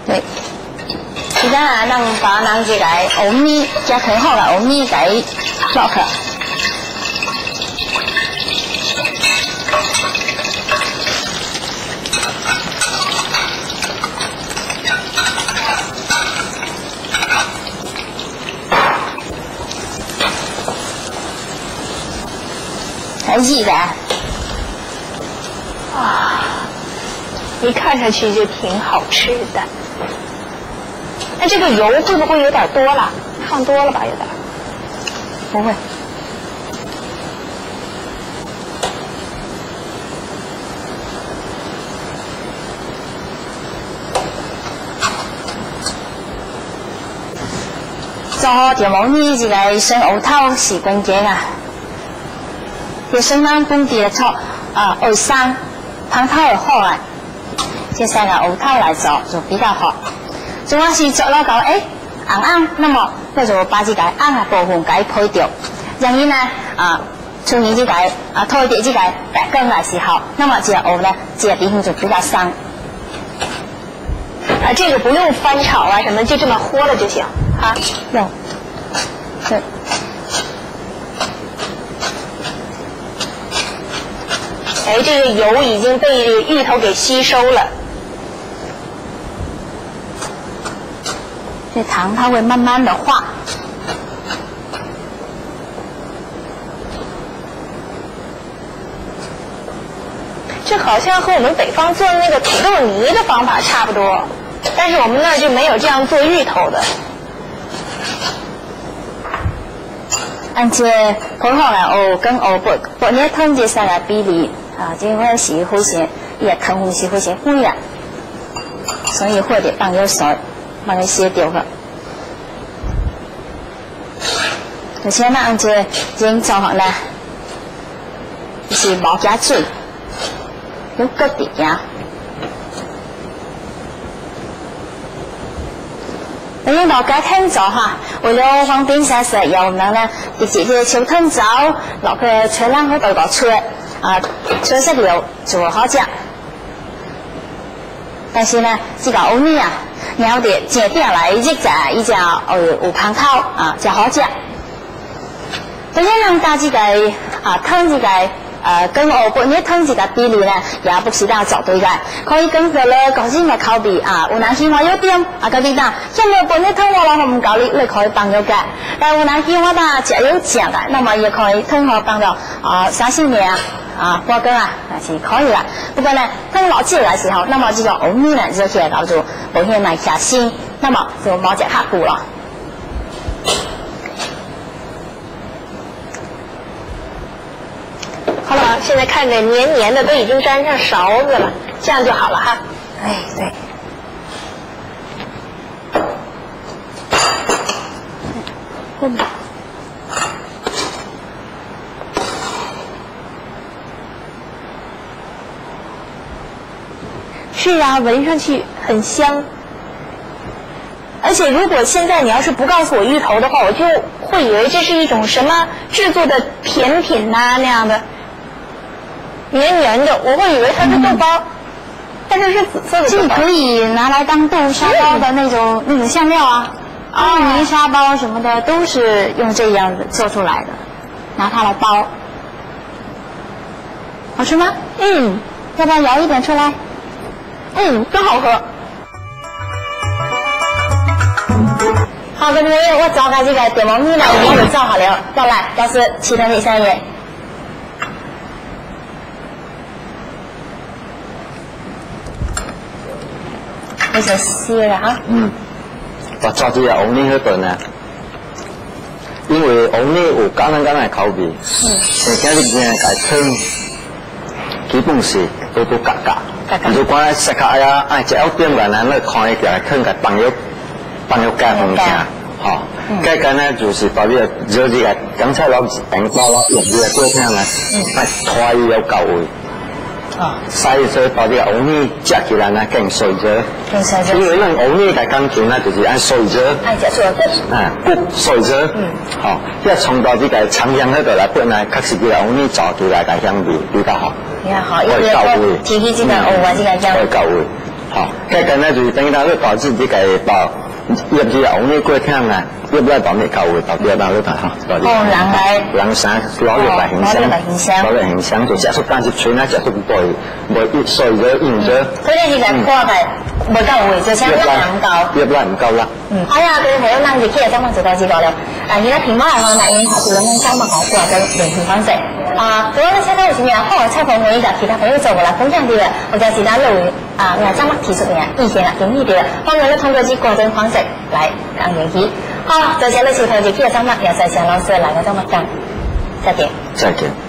对。而家啊，咱把咱这个欧米加很好的欧米给烙开。还热的啊，一看上去就挺好吃的。那这个油会不会有点多了？放多了吧，有点。 不会。做好条毛呢，这个生芋头是关键啊。要生咱本地的炒蚵生，汤头又好啊。这三个芋头来做就比较好。如果是做了到硬，那么那就把这个硬的部分给剖掉，让伊呢出现这个脱掉这个白根的时候，那么这个藕呢，这个地方就比较生。 这个不用翻炒啊什么，就这么和了就行啊。 用，对。 这个油已经被芋头给吸收了。 这糖它会慢慢的化。 这好像和我们北方做那个土豆泥的方法差不多，但是我们那儿就没有这样做芋头的。 按这好好的藕跟藕不你汤这三个比例这块是非常也汤分是非常贵的，所以或者放有水，把它洗掉了。而且呢，按这经做好呢，是无加水，有搁底呀。我用到该汤做哈，为了方便下食，我们呢直接去烧汤走，落去吹冷好豆吹吹熟了就好食。但是呢，这个藕泥要得正点来热在伊只有汤头才好食。所以咱加这个汤这个跟藕本呢汤这个比例呢，也不是大做对的，可以跟着了个人的口味有人喜欢有点个你当，像我本呢汤我老唔够你可以放入嘅，但有人喜欢食有食的，那么也可以汤我放到30年花羹那是可以啦。不过呢，汤落起来的时候，那么这个藕米呢热起来搞就无遐耐下鲜，那么就冇食较久了。 好了，现在看着黏黏的，都已经沾上勺子了，这样就好了哈。 对。 是啊，闻上去很香。而且如果现在你要是不告诉我芋头的话，我就会以为这是一种什么制作的甜品那样的。黏黏的，我会以为它是豆包，但是是紫色的豆包。 这可以拿来当豆沙包的那种香料泥沙包什么的都是用这样子做出来的，拿它来包，好吃吗？要不要舀一点出来？ 真好喝。 好，各位，我找个这个点毛米呢，已经做好了，再来，要是7分以上也。那就歇了哈。 我抓这个藕泥那顿呢，因为藕泥有简单的口味，今日呢改汤，基本是都嘎嘎。如果食客爱食一点个呢，那看一点汤个放入加红下，这个呢就是代表热这个刚才老等包了用这个锅汤呢，拖伊有够味。晒热把这个藕泥食起来呢更水热，因为咱藕泥嘅讲究呢就是按水热， 爱食水骨水热，要从到这个长香那度来本来，确实这个藕泥做出来嘅香味比较好， 比较好，因为天气这个藕这个酱会够味， 好，介简单就是等于咱去保质这个包，入去往呢过听啊，入来到你口味，到边当你睇哈。人生攞嚟嚟香，攞嚟香香就食出間接嘴呢，食出冇碎咗硬咗。 佢哋呢個破嘅冇夠味，就想入嚟唔夠。 入嚟唔夠啦。 係啊，佢係有諗住其實今日就到呢個了。而家平安我買嘢係做緊三百毫過嘅聯繫方式。如果你猜到有什麼好嘅菜譜，可以กับ其他朋友做過啦，分享啲嘅，或者是咱錄我張麥提出嘅意見啦、建議啲嘅，歡迎你通過這個種方式來聯繫。好，多謝你收睇這期嘅張麥，又謝謝老師嚟我張麥講，再見。 再見。